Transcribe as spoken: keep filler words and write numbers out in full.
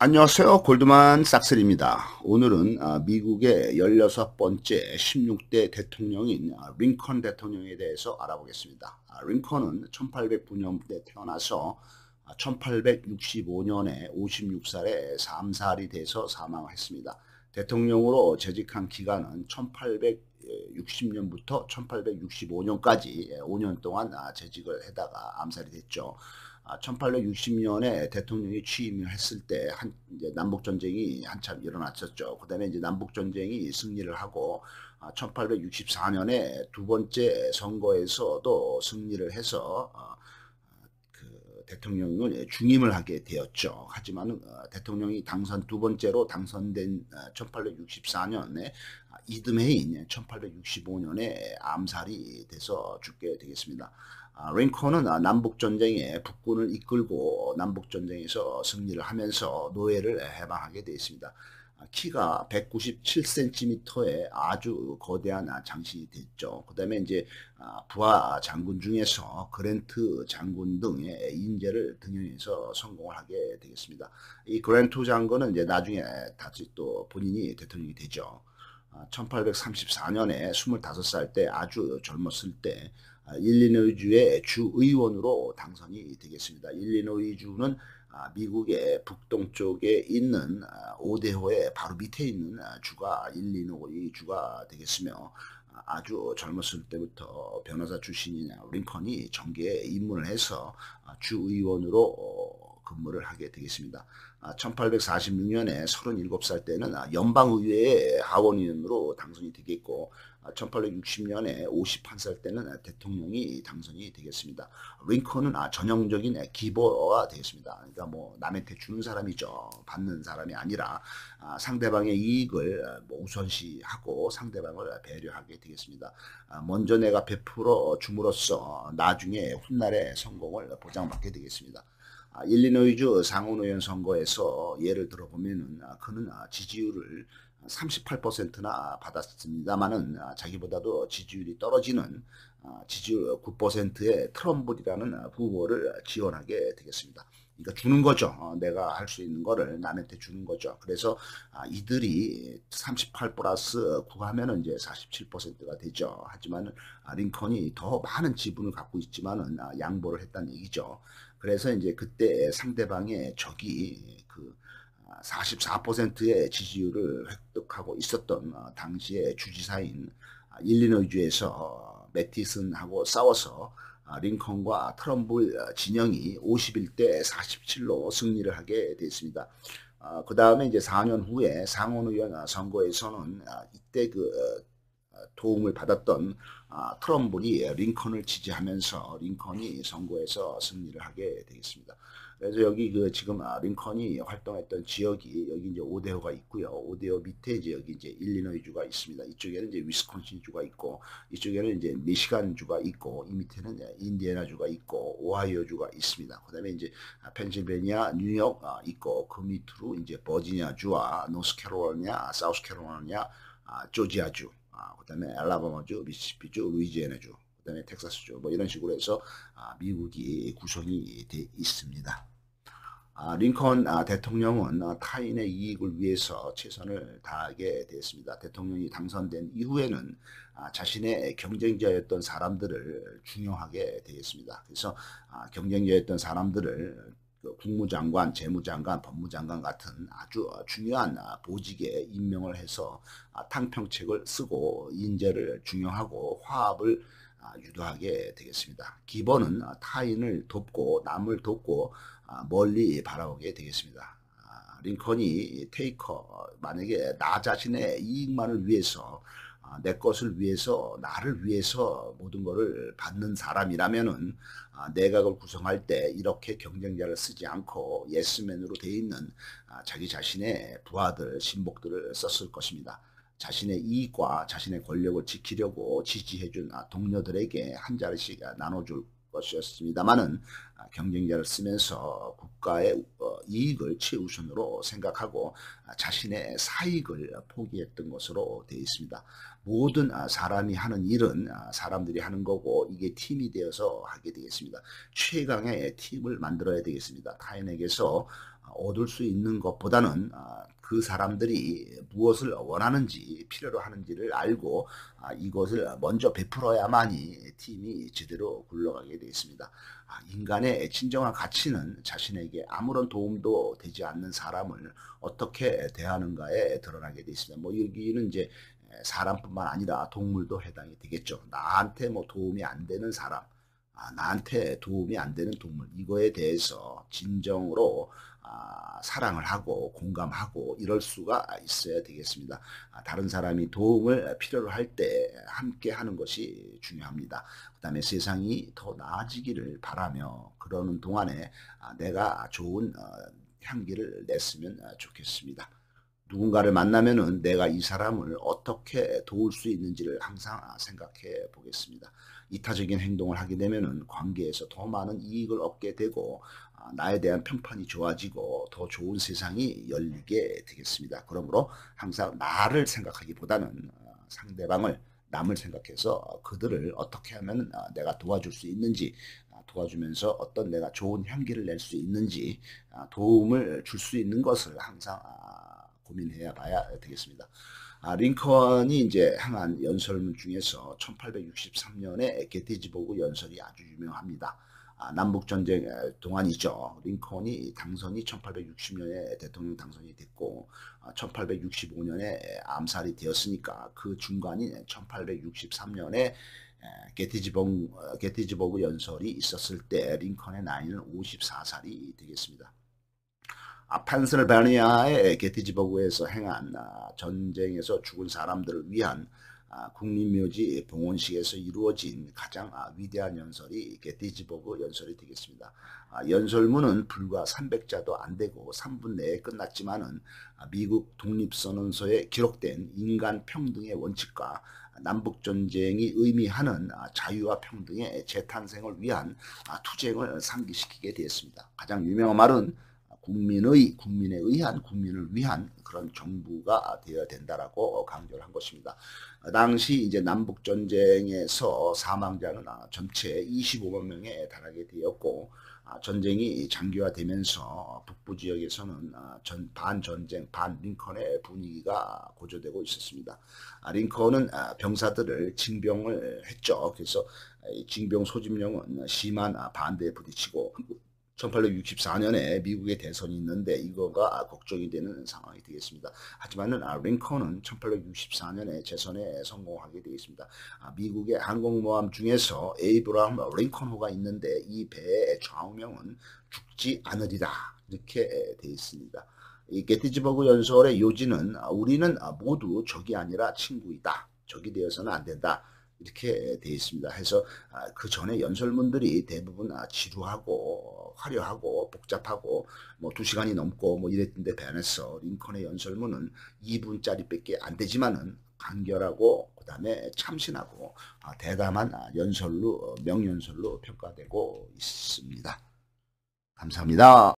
안녕하세요. 골드만 삭스입니다. 오늘은 아, 미국의 열여섯 번째 십육 대 대통령인 아, 링컨 대통령에 대해서 알아보겠습니다. 아, 링컨은 천팔백구 년에 태어나서 아, 천팔백육십오 년에 오십육 살에 삼살이 돼서 사망했습니다. 대통령으로 재직한 기간은 천팔백육십 년부터 천팔백육십오 년까지 오 년 동안 아, 재직을 하다가 암살이 됐죠. 아, 천팔백육십 년에 대통령이 취임을 했을 때 한, 이제 남북전쟁이 한참 일어났었죠. 그 다음에 이제 남북전쟁이 승리를 하고, 아, 천팔백육십사 년에 두 번째 선거에서도 승리를 해서, 어, 그 대통령을 중임을 하게 되었죠. 하지만 어, 대통령이 당선 두 번째로 당선된 어, 천팔백육십사 년에 아, 이듬해인 천팔백육십오 년에 암살이 돼서 죽게 되겠습니다. 아, 링컨은 아, 남북전쟁에 북군을 이끌고 남북전쟁에서 승리를 하면서 노예를 해방하게 되었습니다. 아, 키가 백구십칠 센티미터의 아주 거대한 아, 장신이 됐죠. 그 다음에 이제 아, 부하 장군 중에서 그랜트 장군 등의 인재를 등용해서 성공을 하게 되겠습니다. 이 그랜트 장군은 이제 나중에 다시 또 본인이 대통령이 되죠. 아, 천팔백삼십사 년에 스물다섯 살 때 아주 젊었을 때 아, 일리노이주의 주의원으로 당선이 되겠습니다. 일리노이주는 아, 미국의 북동쪽에 있는 아, 오데호의 바로 밑에 있는 아, 주가 일리노이주가 되겠으며 아, 아주 젊었을 때부터 변호사 출신인 링컨이 정계에 입문을 해서 아, 주의원으로 어, 근무를 하게 되겠습니다. 아, 천팔백사십육 년에 서른일곱 살 때는 아, 연방의회의 하원의원으로 당선이 되겠고 아, 천팔백육십 년에 오십일 살 때는 아, 대통령이 당선이 되겠습니다. 링컨은 아, 전형적인 기버가 되겠습니다. 그러니까 뭐 남한테 주는 사람이죠. 받는 사람이 아니라 아, 상대방의 이익을 아, 뭐 우선시하고 상대방을 배려하게 되겠습니다. 아, 먼저 내가 베풀어 줌으로써 나중에 훗날의 성공을 보장받게 되겠습니다. 아, 일리노이주 상원의원 선거에서 예를 들어보면은 아, 그는 아, 지지율을 삼십팔 퍼센트나 받았습니다만은 아, 자기보다도 지지율이 떨어지는 아, 지지율 구 퍼센트의 트럼블이라는 아, 후보를 지원하게 되겠습니다. 그러니까 주는 거죠. 어, 내가 할 수 있는 거를 남한테 주는 거죠. 그래서 아, 이들이 삼십팔 플러스 구 하면은 이제 사십칠 퍼센트가 되죠. 하지만 아, 링컨이 더 많은 지분을 갖고 있지만은 아, 양보를 했다는 얘기죠. 그래서 이제 그때 상대방의 적이 그 사십사 퍼센트의 지지율을 획득하고 있었던 어, 당시의 주지사인 아, 일리노이주에서 매티슨하고 싸워서 아, 링컨과 트럼블 어, 진영이 오십일 대 사십칠로 승리를 하게 됐습니다. 어, 그 다음에 이제 사 년 후에 상원의원 선거에서는 아, 이때 그 어, 도움을 받았던 아, 트럼블이 링컨을 지지하면서 링컨이 선거에서 승리를 하게 되겠습니다. 그래서 여기 그 지금 아, 링컨이 활동했던 지역이 여기 이제 오데호가 있고요. 오데호 밑에 이제 여기 이제 일리노이주가 있습니다. 이쪽에는 이제 위스콘신주가 있고 이쪽에는 이제 미시간주가 있고 이 밑에는 인디애나주가 있고 오하이오주가 있습니다. 그다음에 이제 펜실베니아, 뉴욕 아, 있고 그 밑으로 이제 버지니아주와 노스캐롤라이나, 사우스캐롤라이나, 아, 조지아주, 아, 그다음에 알라바마주, 미시시피주, 루이지애나주, 그다음에 텍사스주 뭐 이런 식으로 해서 아, 미국이 구성이 돼 있습니다. 아, 링컨 아, 대통령은 아, 타인의 이익을 위해서 최선을 다하게 되었습니다. 대통령이 당선된 이후에는 아, 자신의 경쟁자였던 사람들을 중용하게 되었습니다. 그래서 아, 경쟁자였던 사람들을 그 국무장관, 재무장관, 법무장관 같은 아주 중요한 아, 보직에 임명을 해서 아, 탕평책을 쓰고 인재를 중용하고 화합을 아, 유도하게 되겠습니다. 기본은 아, 타인을 돕고 남을 돕고 아, 멀리 바라보게 되겠습니다. 아, 링컨이 테이커 만약에 나 자신의 이익만을 위해서 아, 내 것을 위해서 나를 위해서 모든 것을 받는 사람이라면은 아, 내각을 구성할 때 이렇게 경쟁자를 쓰지 않고 예스맨으로 돼 있는 아, 자기 자신의 부하들 신복들을 썼을 것입니다. 자신의 이익과 자신의 권력을 지키려고 지지해준 아, 동료들에게 한 자리씩 나눠줄 것이었습니다만은 아, 경쟁자를 쓰면서 국가의 어, 이익을 최우선으로 생각하고 아, 자신의 사익을 포기했던 것으로 되어 있습니다. 모든 아, 사람이 하는 일은 아, 사람들이 하는 거고 이게 팀이 되어서 하게 되겠습니다. 최강의 팀을 만들어야 되겠습니다. 타인에게서 얻을 수 있는 것보다는 그 사람들이 무엇을 원하는지 필요로 하는지를 알고 이것을 먼저 베풀어야만이 팀이 제대로 굴러가게 되어 있습니다. 인간의 진정한 가치는 자신에게 아무런 도움도 되지 않는 사람을 어떻게 대하는가에 드러나게 되어 있습니다. 뭐 여기는 이제 사람뿐만 아니라 동물도 해당이 되겠죠. 나한테 뭐 도움이 안 되는 사람, 아, 나한테 도움이 안 되는 동물, 이거에 대해서 진정으로 아, 사랑을 하고 공감하고 이럴 수가 있어야 되겠습니다. 아, 다른 사람이 도움을 필요로 할 때 함께 하는 것이 중요합니다. 그 다음에 세상이 더 나아지기를 바라며 그러는 동안에 아, 내가 좋은 어, 향기를 냈으면 좋겠습니다. 누군가를 만나면은 내가 이 사람을 어떻게 도울 수 있는지를 항상 생각해 보겠습니다. 이타적인 행동을 하게 되면은 관계에서 더 많은 이익을 얻게 되고 나에 대한 평판이 좋아지고 더 좋은 세상이 열리게 되겠습니다. 그러므로 항상 나를 생각하기보다는 상대방을 남을 생각해서 그들을 어떻게 하면 내가 도와줄 수 있는지 도와주면서 어떤 내가 좋은 향기를 낼 수 있는지 도움을 줄 수 있는 것을 항상 고민해야 봐야 되겠습니다. 아, 링컨이 이제 행한 연설문 중에서 천팔백육십삼 년에 게티즈버그 연설이 아주 유명합니다. 아, 남북전쟁 동안이죠. 링컨이 당선이 천팔백육십 년에 대통령 당선이 됐고 아, 천팔백육십오 년에 암살이 되었으니까 그 중간인 천팔백육십삼 년에 게티즈버그, 게티즈버그 연설이 있었을 때 링컨의 나이는 오십사 살이 되겠습니다. 아, 펜실베니아의 게티즈버그에서 행한 아, 전쟁에서 죽은 사람들을 위한 아, 국립묘지 봉헌식에서 이루어진 가장 아, 위대한 연설이 게티즈버그 연설이 되겠습니다. 아, 연설문은 불과 삼백 자도 안 되고 삼 분 내에 끝났지만은 아, 미국 독립선언서에 기록된 인간 평등의 원칙과 남북전쟁이 의미하는 아, 자유와 평등의 재탄생을 위한 아, 투쟁을 상기시키게 되었습니다. 가장 유명한 말은 국민의, 국민에 의한, 국민을 위한 그런 정부가 되어야 된다라고 강조를 한 것입니다. 당시 이제 남북전쟁에서 사망자는 전체 이십오만 명에 달하게 되었고, 전쟁이 장기화되면서 북부 지역에서는 전, 반전쟁, 반링컨의 분위기가 고조되고 있었습니다. 링컨은 병사들을 징병을 했죠. 그래서 징병 소집령은 심한 반대에 부딪히고 천팔백육십사 년에 미국의 대선이 있는데 이거가 걱정이 되는 상황이 되겠습니다. 하지만은 링컨은 천팔백육십사 년에 재선에 성공하게 되겠습니다. 미국의 항공모함 중에서 에이브라함 링컨호가 있는데 이 배의 좌우명은 죽지 않으리라 이렇게 되어 있습니다. 이 게티즈버그 연설의 요지는 우리는 모두 적이 아니라 친구이다. 적이 되어서는 안 된다. 이렇게 되어 있습니다. 해서 그 전에 연설문들이 대부분 지루하고 화려하고 복잡하고 뭐 두 시간이 넘고 뭐 이랬는데 반해서 링컨의 연설문은 이 분짜리밖에 안 되지만은 간결하고 그 다음에 참신하고 대담한 연설로 명연설로 평가되고 있습니다. 감사합니다.